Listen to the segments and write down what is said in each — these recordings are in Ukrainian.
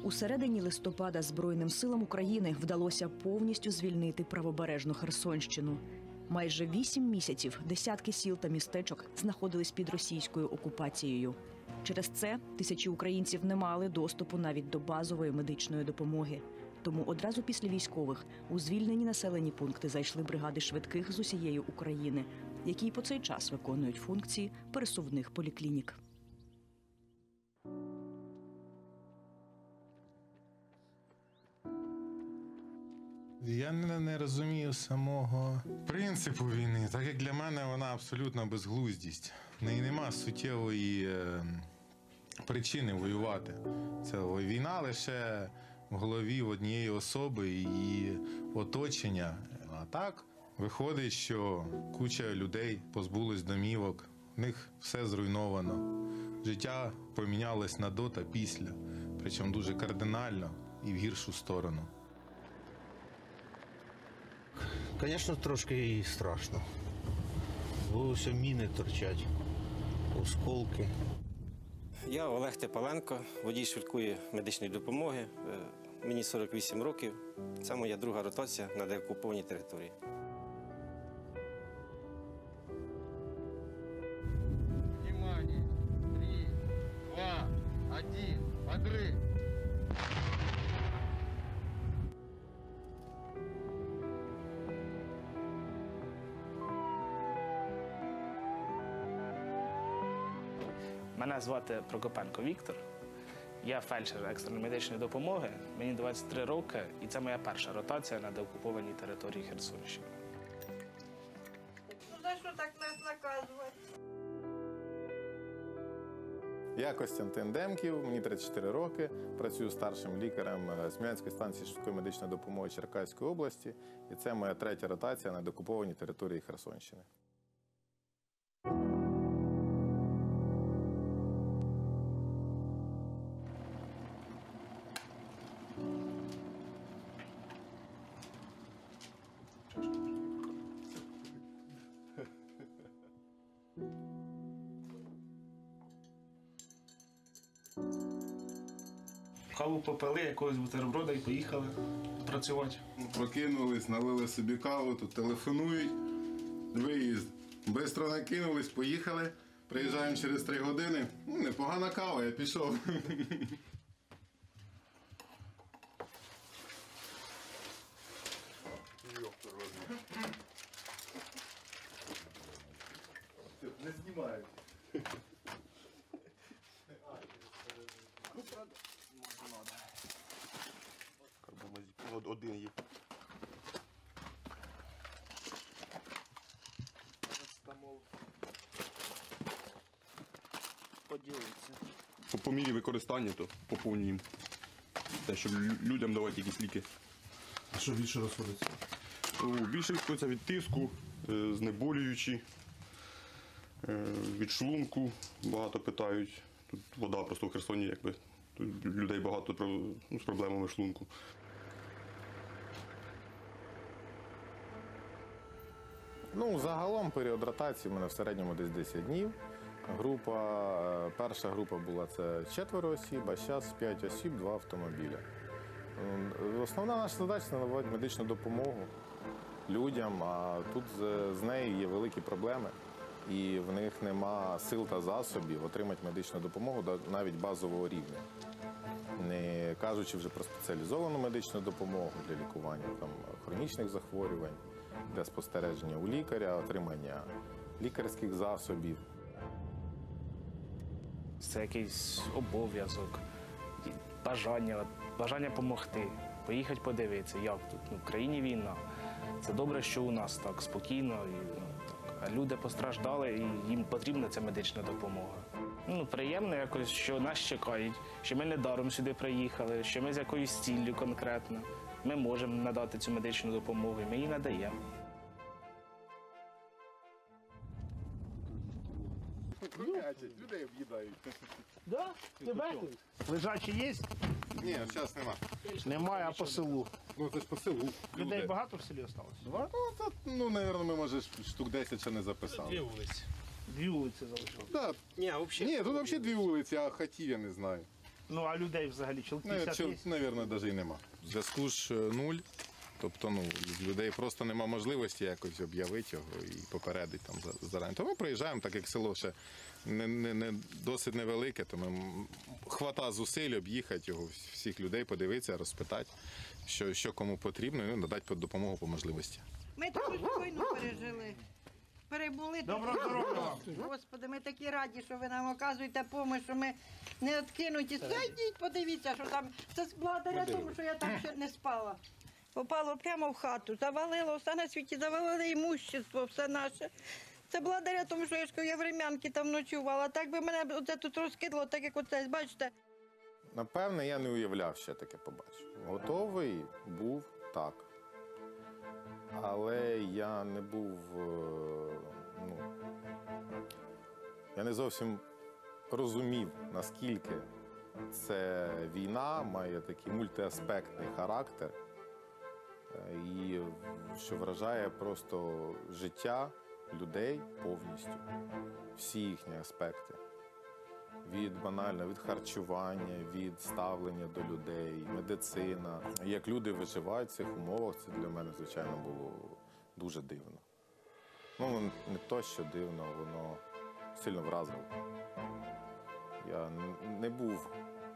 У середині листопада Збройним силам України вдалося повністю звільнити правобережну Херсонщину. Майже 8 місяців десятки сіл та містечок знаходились під російською окупацією. Через це тисячі українців не мали доступу навіть до базової медичної допомоги. Тому одразу після військових у звільнені населені пункти зайшли бригади швидких з усієї України, які й по цей час виконують функції пересувних поліклінік. Я не розумію самого принципу війни, так як для мене вона абсолютно безглуздість. В неї нема суттєвої причини воювати. Це війна лише в голові в однієї особи і її оточення. А так виходить, що куча людей позбулись домівок, в них все зруйновано. Життя помінялось на до та після, причому дуже кардинально і в гіршу сторону. Звісно, трошки і страшно. Бо все міни торчать, осколки. Я Олег Тепаленко, водій швидкої медичної допомоги. Мені 48 років. Це моя друга ротація на деокупованій території. Внимание! 3, 2, 1, подрыв! Мене звати Прокопенко Віктор. Я фельдшер екстреної медичної допомоги. Мені 23 роки, і це моя перша ротація на деокупованій території Херсонщини. Ну за що так нас наказувати? Я Костянтин Демків, мені 34 роки, працюю старшим лікарем Смілянської станції швидкої медичної допомоги Черкаської області. І це моя третя ротація на деокупованій території Херсонщини. Каву попили, якогось бутерброда і поїхали працювати. Прокинулись, налили собі каву, тут телефонують, виїзд. Бистро накинулись, поїхали, приїжджаємо через 3 години. Непогана кава, я пішов. Не знімають. Один є. Поділитися. По мірі використання, то поповнюємо. Те, щоб людям давати якісь ліки. А що більше розходиться? Більше відходиться від тиску, знеболюючі, від шлунку багато питають. Тут вода просто в Херсоні, якби. Тут людей багато з проблемами шлунку. Ну, загалом період ротації у мене в середньому десь 10 днів. Перша група була це 4 осіб, а зараз 5 осіб, 2 автомобіля. Основна наша задача – надавати медичну допомогу людям, а тут з нею є великі проблеми. І в них нема сил та засобів отримати медичну допомогу навіть базового рівня. Не кажучи вже про спеціалізовану медичну допомогу для лікування хронічних захворювань, для спостереження у лікаря, отримання лікарських засобів. Це якийсь обов'язок, бажання допомогти, поїхати подивитися, як тут. В країні війна. Це добре, що у нас так спокійно. А люди постраждали, і їм потрібна ця медична допомога. Приємно якось, що нас чекають, що ми не даром сюди приїхали, що ми з якоюсь ціллю конкретно. Ми можемо надати цю медичну допомогу, і ми її надаємо. Людей об'їдають. Да? Тебе? Лежачі є? Ні, зараз нема. Немає, а по селу. Ну, це ж по селу. Людей багато в селі залишилось? Мабуть, ми, може, штук 10 ще не записали. 2 вулиці. 2 вулиці залишилось. Да. Ні, тут взагалі 2 вулиці, а хатів я не знаю. Ну, а людей взагалі, чоловік 50 є? Навірно, навіть і нема. Зв'язку ж нуль. Тобто, з людей просто нема можливості якось об'явити його і попередити там зарані. То ми приїжджаємо, так як село ще не досить невелике, то ми хвата зусиль об'їхати його, всіх людей подивитися, розпитати, що кому потрібно, і надати допомогу по можливості. Ми таку війну пережили. Перебули. Доброго здоров'я вам. Господи, ми такі раді, що ви нам оказуєте допомогу, що ми не відкинуті. Йдіть, подивіться, що там. Це благодаря тому, що я там ще не спала. Попало прямо в хату, завалило, все на світі, завалило імущество, все наше. Це благодаря тому, що я в Рем'янці там ночувала. Так би мене оце тут розкидало, так як оце, бачите. Напевне, я не уявляв, що я таке побачу. Готовий був так. Але я не був, я не зовсім розумів, наскільки ця війна має такий мультиаспектний характер і що вражає просто життя людей повністю, всі їхні аспекти. Від харчування, від ставлення до людей, медицина. Як люди виживають в цих умовах, це для мене, звичайно, було дуже дивно. Не то, що дивно, воно сильно вразило. Я не був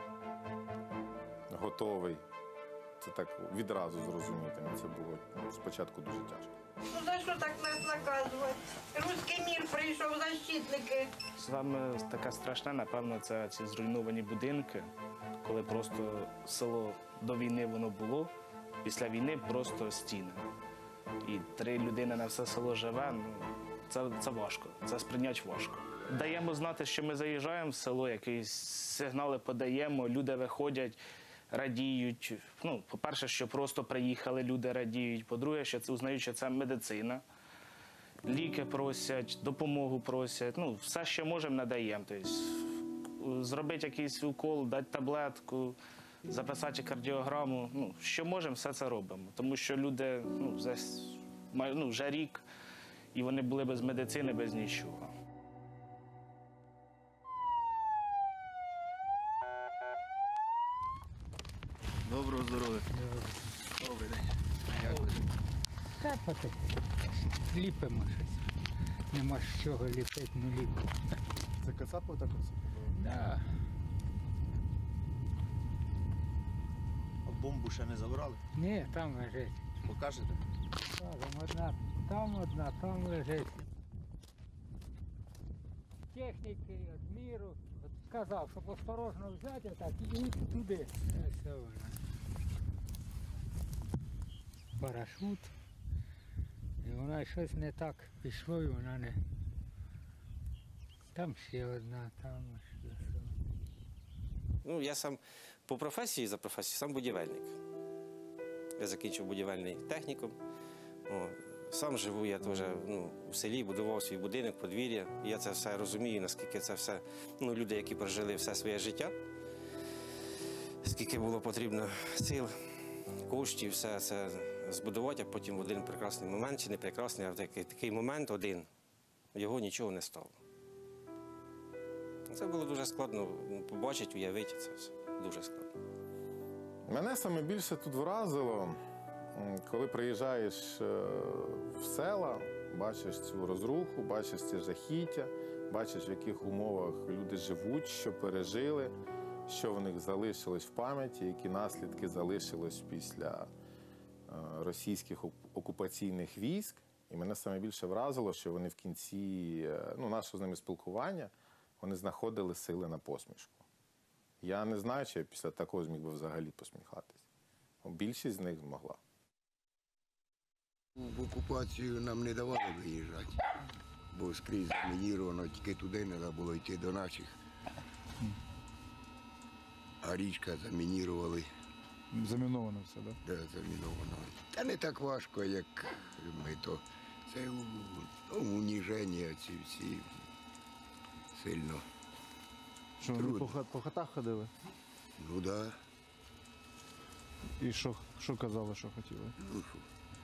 готовий це так відразу зрозуміти. Це було спочатку дуже тяжко. Ну за що так нас наказувати? Руський мір прийшов, защитники. Саме таке страшне, напевно, це ці зруйновані будинки, коли просто село до війни воно було, після війни просто стіни. І 3 людини на все село живе, це важко, це сприйняти важко. Даємо знати, що ми заїжджаємо в село, якісь сигнали подаємо, люди виходять, радіють. По-перше, що просто приїхали, люди радіють. По-друге, що це узнають, що це медицина. Ліки просять, допомогу просять. Все, що можемо, надаємо. Тобто, зробити якийсь укол, дати таблетку, записати кардіограму. Що можемо, все це робимо. Тому що люди вже рік, і вони були без медицини, без нічого. Доброго здоров'я. Добрий день. Капати. Ліпимо щось. Нема з чого ліпити, ліпимо. Це кацапи так ось? Да. А бомбу ще не забрали? Ні, там лежить. Покажете? Там лежить. Техніки, адміру. Сказав, щоб осторожно взяти, так, і туди. Ось вона. Парашут. І вона щось не так пішло, і вона не... Там ще одна, там щось. Я сам по професії, за професією, сам будівельник. Я закінчив будівельний технікум. Сам живу я теж у селі, будував свій будинок, подвір'я. Я це все розумію, наскільки це все люди, які прожили все своє життя, скільки було потрібно сил, коштів, все це збудувати, а потім в один прекрасний момент, чи не прекрасний, а в такий момент один, його нічого не стало. Це було дуже складно побачити, уявити це все. Дуже складно. Мене саме більше тут вразило, коли приїжджаєш в села, бачиш цю розруху, бачиш ці жахіття, бачиш, в яких умовах люди живуть, що пережили, що в них залишилось в пам'яті, які наслідки залишилось після російських окупаційних військ. І мене саме більше вразило, що вони в кінці нашого з ними спілкування, вони знаходили сили на посмішку. Я не знаю, чи я після такого зміг би взагалі посміхатись. Більшість з них змогла. В окупацію нам не давали виїжджати, бо скрізь замініровано, тільки туди не треба було йти до наших. А річка замінірували. Заміновано все, так? Да, заміновано. Та не так важко, як ми то. Це уніження ці всі сильно. Що, вони по хатах ходили? Ну так. Да. І що казали, що хотіли? Ну, що?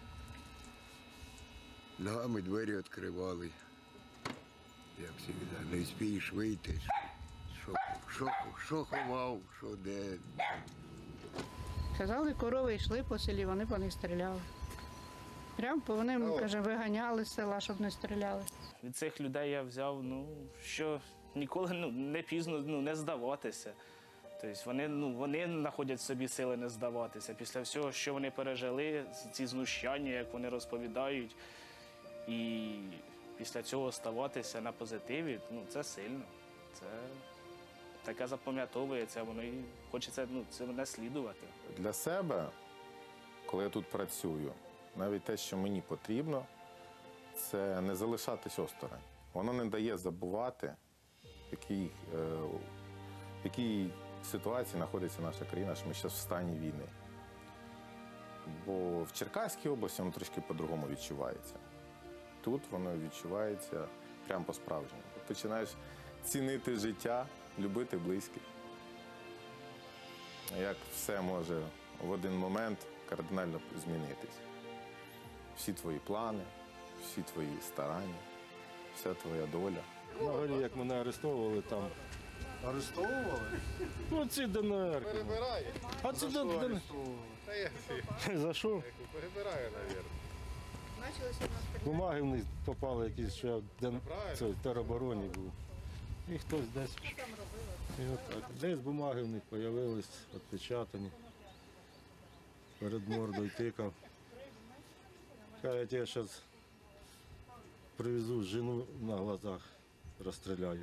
Ногами двері відкривали. Як завжди, не встигнеш вийти, що ховав, що де. Казали, корови йшли по селі, вони по них стріляли. Прямо вони, каже, виганяли з села, щоб не стріляли. Від цих людей я взяв, що ніколи не пізно не здаватися. Тобто вони знаходять в собі сили не здаватися. Після всього, що вони пережили, ці знущання, як вони розповідають, і після цього ставатися на позитиві, це сильно. Це таке запам'ятовується, воно і хочеться це наслідувати. Для себе, коли я тут працюю, навіть те, що мені потрібно, це не залишатись осторонь. Воно не дає забувати, в якій ситуації знаходиться наша країна, що ми зараз в стані війни. Бо в Черкаській області воно трошки по-другому відчувається. Тут воно відчувається прямо по-справжньому. Ти починаєш цінити життя, любити близьких. Як все може в один момент кардинально змінитись. Всі твої плани, всі твої старання, вся твоя доля. На горі, як мене арештовували там. Арештовували? Ну, ці ДНР. Перебирає. А ці ДНР. За що? Перебирає, мабуть. Бумаги в них попали якісь, що я в теробороні був. І хтось десь. І отак. Десь бумаги в них з'явились, відпечатані. Перед мордою тикав. Кажуть, я зараз привезу жену на глазах, розстріляю.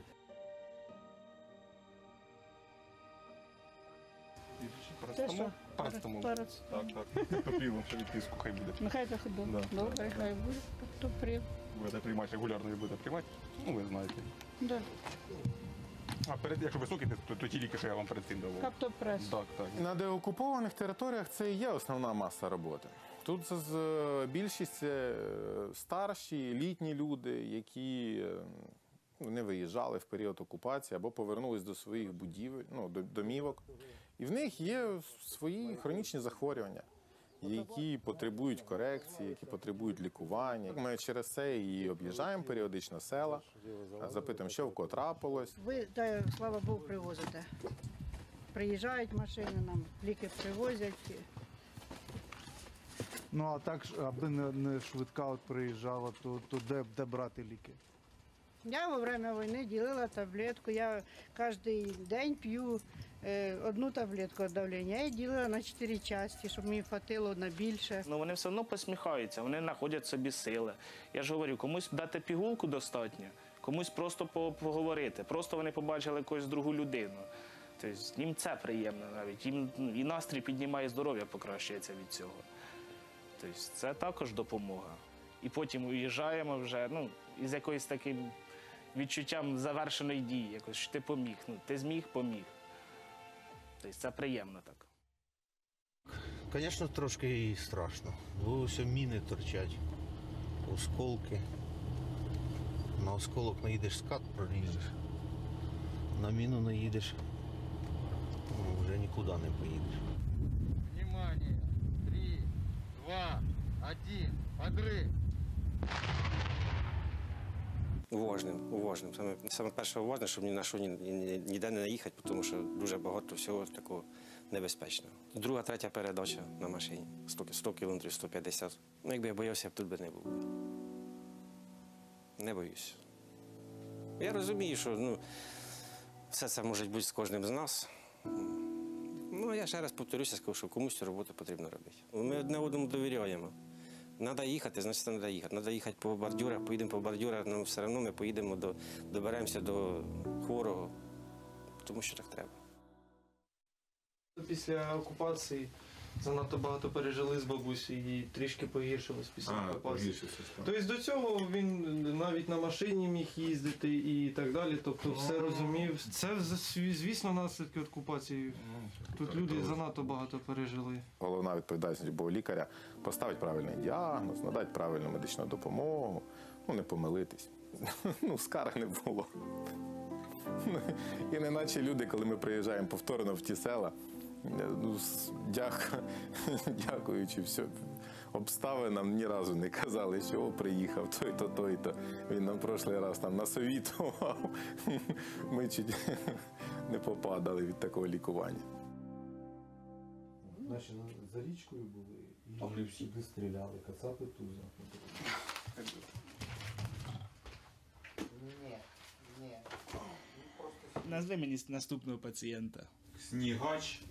Це що? Парацетамол. Парацетамол. Так. Попів, що відписку хай буде. Нехай трохи добре. Добре, хай буде. Каптоприл. Будете приймати регулярно і будете приймати. Ви знаєте. Да. А якщо високий, то ті ліки, що я вам перед цим давав. Каптопрес. Так. На деокупованих територіях це і є основна маса роботи. Тут більшість це старші, літні люди, які не виїжджали в період окупації або повернулись до своїх будівель, домівок. І в них є свої хронічні захворювання, які потребують корекції, які потребують лікування. Ми через це і об'їжджаємо періодично села, запитуємо, що в кого трапилось. Ви, слава Богу, привозите. Приїжджають машини, нам ліки привозять. Ну а так, аби не швидка от приїжджала, то де брати ліки? Я во время війни ділила таблетку, я кожен день п'ю одну таблетку від давлення. Я її ділила на 4 частини, щоб мені хватило на більше. Вони все одно посміхаються, вони знаходять собі сили. Я ж говорю, комусь дати пігулку достатньо, комусь просто поговорити, просто вони побачили якусь другу людину. Тобто їм це приємно навіть, їм і настрій піднімає, здоров'я покращується від цього. Тобто це також допомога. І потім уїжджаємо вже із якоюсь таким відчуттям завершеної дії, якось, що ти поміг. Ти зміг, поміг. Тобто це приємно так. Звісно, трошки і страшно. Бо ось міни торчать, осколки. На осколок наїдеш, скат проріжеш. На міну наїдеш, вже нікуди не поїдеш. Внимание! 3, 2, 1, подрыв! Уважним. Саме перше уважне, щоб ні на що ніде не наїхати, тому що дуже багато всього такого небезпечного. Друга, третя передача на машині. 100 кілометрів, 150. Якби я боявся, я б тут би не був. Не боюсь. Я розумію, що все це може бути з кожним з нас. Я ще раз повторюся, скажу, що комусь цю роботу потрібно робити. Ми одне одному довіряємо. Треба їхати, значить треба їхати. Треба їхати по бордюрах, поїдемо по бордюрах, але все одно ми поїдемо, доберемося до хворого, тому що так треба. Після окупації занадто багато пережили з бабусею і трішки погіршилось після окупації. Тобто до цього він навіть на машині міг їздити і так далі, тобто все розумів. Це, звісно, наслідки окупації. Тут люди занадто багато пережили. Головна відповідальність любого лікаря – поставити правильний діагноз, надати правильну медичну допомогу, не помилитись. Скарг не було. І неначе люди, коли ми приїжджаємо повторно в ті села, дякуючи, все, обставинам ні разу не казали, що «О, приїхав той-то, той-то». Він нам прошлий раз там насовітував. Ми чуть не попадали від такого лікування. Наші за річкою були і сюди стріляли, кацапи туза. Назви мені наступного пацієнта. Снігач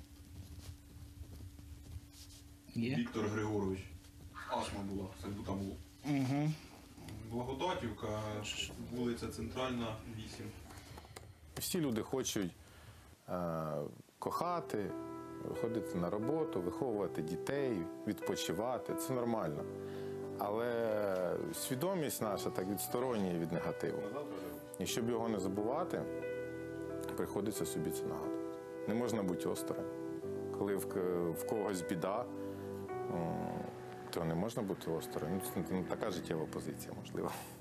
Є? Віктор Григорович. Астма була, сальбутамол. Угу. Благодатівка, вулиця Центральна, 8. Всі люди хочуть кохати, ходити на роботу, виховувати дітей, відпочивати. Це нормально. Але свідомість наша так відсторонює від негативу. І щоб його не забувати, приходиться собі це нагадувати. Не можна бути осторонь. Коли в когось біда, то не можна бути осторонь. Така життєва позиція, можливо.